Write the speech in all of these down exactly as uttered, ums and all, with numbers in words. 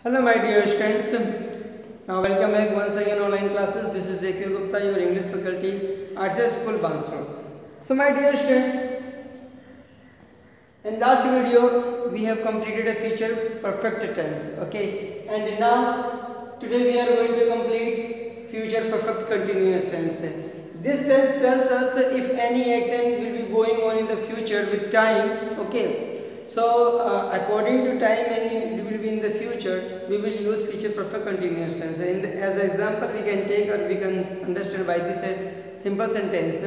Hello my dear students, now welcome back once again online classes. This is A K Gupta, your English faculty, Arts School, Banswara. So my dear students, in last video we have completed a future perfect tense, okay, and now today we are going to complete future perfect continuous tense. This tense tells us if any action will be going on in the future with time, okay. So uh, according to time and it will be in the future, we will use future perfect continuous tense. In the, as an example we can take or we can understand by this a simple sentence.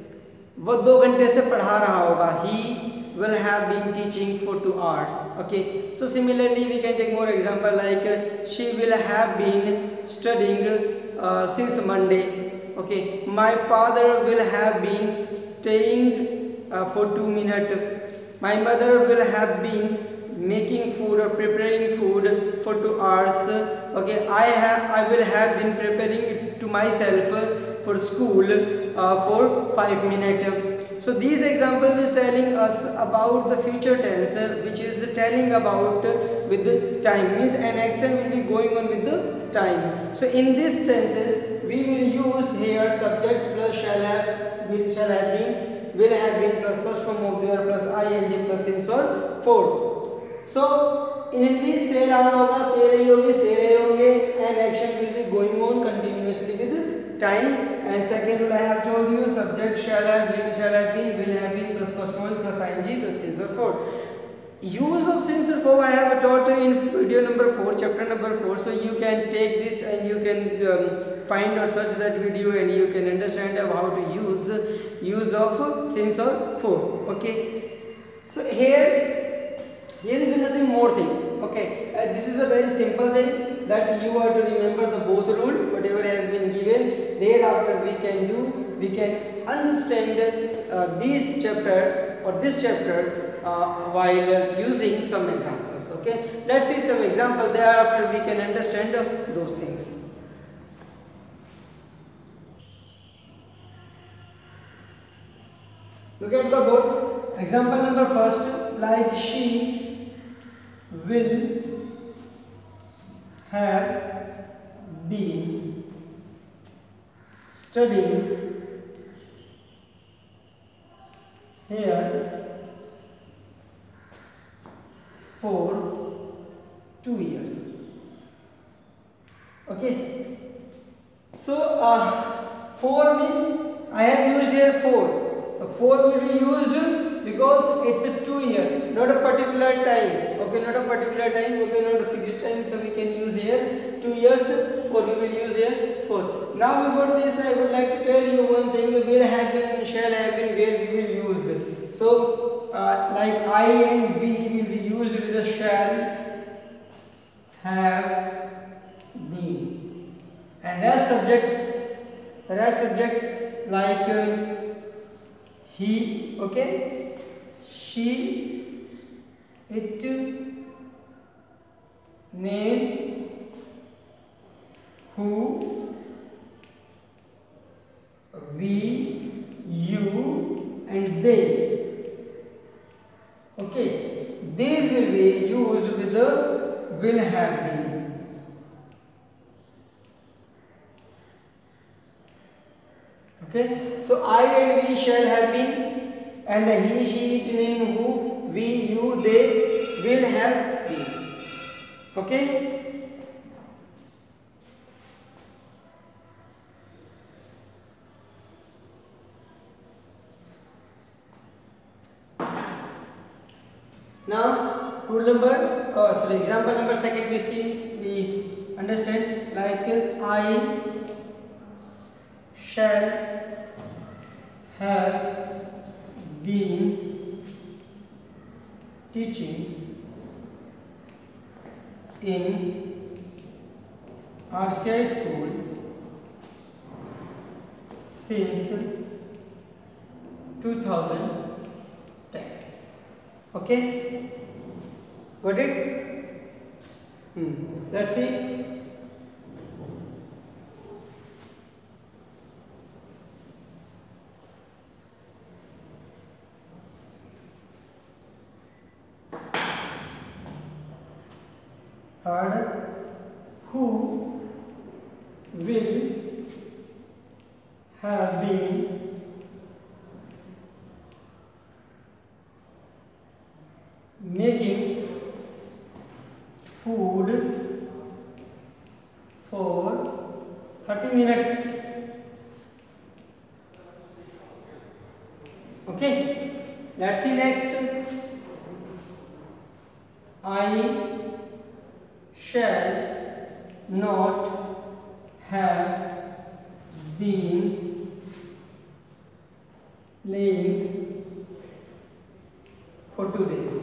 वो दो घंटे से पढ़ा रहा होगा. He will have been teaching for two hours. Okay. So similarly we can take more example like uh, she will have been studying uh, since Monday. Okay. My father will have been staying uh, for two minutes. My mother will have been making food or preparing food for two hours. Okay, I have I will have been preparing it to myself for school uh, for five minutes. So these examples is telling us about the future tense, which is telling about with the time, means an action will be going on with the time. So in these tenses we will use here subject plus shall have, will shall have been, will have been plus first form of the verb plus ing plus since or for. So in Hindi से रहा होगा, से रही होगी, से रहे होंगे, and action will be going on continuously with time. And second one I have told you subject shall have, will shall have been, will have been plus first form plus ing plus since or for. Use of since or for I have taught in video number four, chapter number four. So you can take this and you can um, find or search that video and you can understand how to use use of since or for. Okay. So here here is another more thing. Okay. Uh, this is a very simple thing that you are to remember the both rule. Whatever has been given, thereafter we can do. We can understand uh, this chapter or this chapter. Uh, while uh, using some examples. Okay, let's see some example, thereafter we can understand uh, those things. Look at the board. Example number first, like she will have been studying here for two years. Okay. So uh, for means I have used here for. So for will be used because it's a two year, not a particular time. Okay, not a particular time. Okay, not a fixed time. So we can use here two years. For we will use here for. Now before this, I would like to tell you one thing. Will have been, shall have been, where we will use. So. Uh, like I and we will be used with the shall have been, and as subject, as subject like uh, he, okay, she, it, name, who, we, you, and they. Okay, these will be used with the will have been. Okay, so I and we shall have been, and he, she, it, name, who, we, you, they will have been. Okay. Now rule number, oh, sorry, example number second we see, we understand like I shall have been teaching in R C I school since two thousand ten. Okay, got it? Hmm. Let's see. Third, who will have been making food for thirty minutes. Okay, let's see next. I shall not have been playing for two days.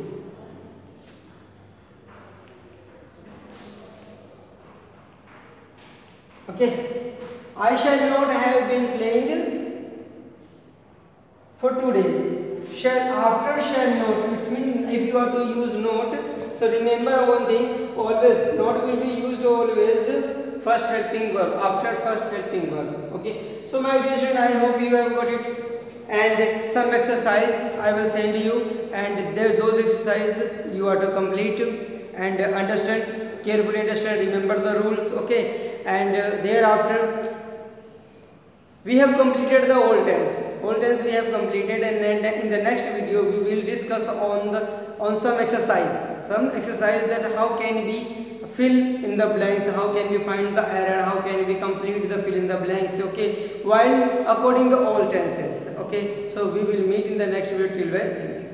Okay, I shall not have been playing for two days. Shall, after shall not, it means if you are to use not, so remember one thing, always not will be used always first helping verb, after first helping verb. Okay, so my dear student, I hope you have got it, and some exercise I will send you, and there those exercises you are to complete and understand, carefully understand, remember the rules. Okay, and uh, thereafter we have completed the old tense. Old tense we have completed, and then in the next video we will discuss on the on some exercise, some exercise that how can we fill in the blanks, how can we find the error, how can we complete the fill in the blanks. Okay, while according the old tenses. Okay, so we will meet in the next video. Till then, thank you.